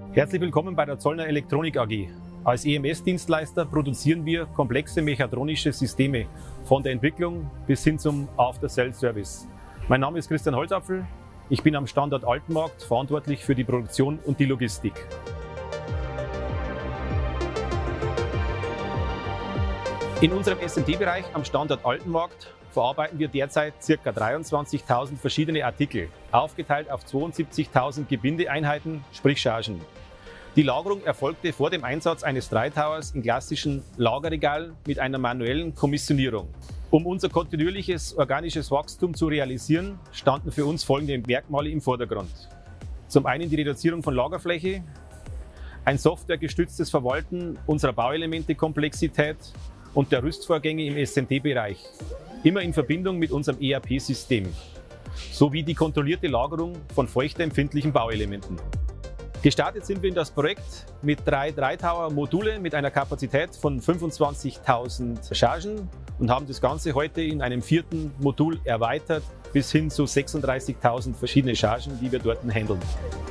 Herzlich willkommen bei der Zollner Elektronik AG. Als EMS-Dienstleister produzieren wir komplexe mechatronische Systeme von der Entwicklung bis hin zum After-Sales-Service. Mein Name ist Christian Holzapfel. Ich bin am Standort Altenmarkt verantwortlich für die Produktion und die Logistik. In unserem SMT-Bereich am Standort Altenmarkt verarbeiten wir derzeit ca. 23.000 verschiedene Artikel, aufgeteilt auf 72.000 Gebindeeinheiten, sprich Chargen. Die Lagerung erfolgte vor dem Einsatz eines Dreitowers in klassischen Lagerregalen mit einer manuellen Kommissionierung. Um unser kontinuierliches organisches Wachstum zu realisieren, standen für uns folgende Merkmale im Vordergrund. Zum einen die Reduzierung von Lagerfläche, ein softwaregestütztes Verwalten unserer Bauelemente-Komplexität und der Rüstvorgänge im SMT-Bereich, immer in Verbindung mit unserem ERP-System, sowie die kontrollierte Lagerung von feuchteempfindlichen Bauelementen. Gestartet sind wir in das Projekt mit 3 Dreitower-Module mit einer Kapazität von 25.000 Chargen und haben das Ganze heute in einem 4. Modul erweitert bis hin zu 36.000 verschiedene Chargen, die wir dort handeln.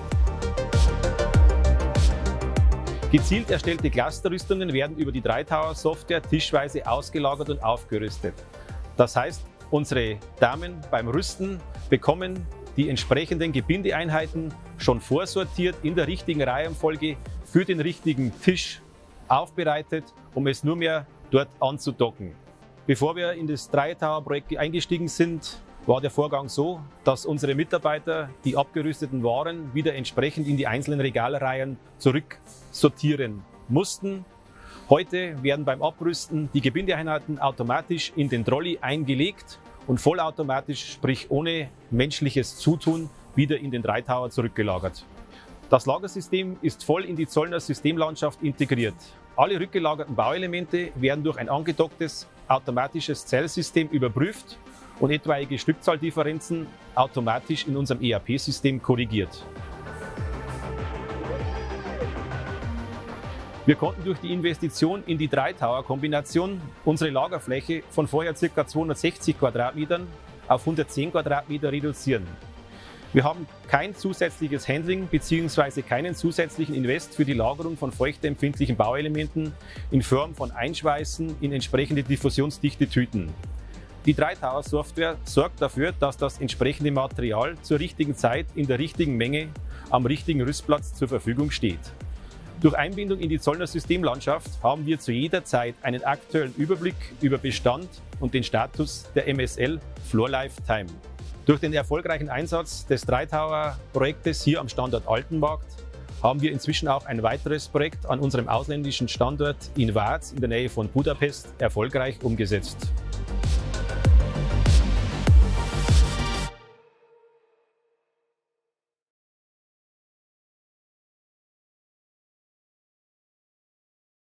Gezielt erstellte Clusterrüstungen werden über die Dreitower-Software tischweise ausgelagert und aufgerüstet. Das heißt, unsere Damen beim Rüsten bekommen die entsprechenden Gebindeeinheiten schon vorsortiert in der richtigen Reihenfolge für den richtigen Tisch aufbereitet, um es nur mehr dort anzudocken. Bevor wir in das Dreitower-Projekt eingestiegen sind, war der Vorgang so, dass unsere Mitarbeiter die abgerüsteten Waren wieder entsprechend in die einzelnen Regalreihen zurücksortieren mussten. Heute werden beim Abrüsten die Gebindeeinheiten automatisch in den Trolley eingelegt und vollautomatisch, sprich ohne menschliches Zutun, wieder in den Dreitower zurückgelagert. Das Lagersystem ist voll in die Zollner Systemlandschaft integriert. Alle rückgelagerten Bauelemente werden durch ein angedocktes automatisches Zählsystem überprüft und etwaige Stückzahldifferenzen automatisch in unserem ERP-System korrigiert. Wir konnten durch die Investition in die Dreitower-Kombination unsere Lagerfläche von vorher ca. 260 Quadratmetern auf 110 Quadratmeter reduzieren. Wir haben kein zusätzliches Handling bzw. keinen zusätzlichen Invest für die Lagerung von feuchteempfindlichen Bauelementen in Form von Einschweißen in entsprechende diffusionsdichte Tüten. Die Dreitower-Software sorgt dafür, dass das entsprechende Material zur richtigen Zeit in der richtigen Menge am richtigen Rüstplatz zur Verfügung steht. Durch Einbindung in die Zollner Systemlandschaft haben wir zu jeder Zeit einen aktuellen Überblick über Bestand und den Status der MSL Floor Lifetime. Durch den erfolgreichen Einsatz des Dreitower-Projektes hier am Standort Altenmarkt haben wir inzwischen auch ein weiteres Projekt an unserem ausländischen Standort in Vác in der Nähe von Budapest erfolgreich umgesetzt.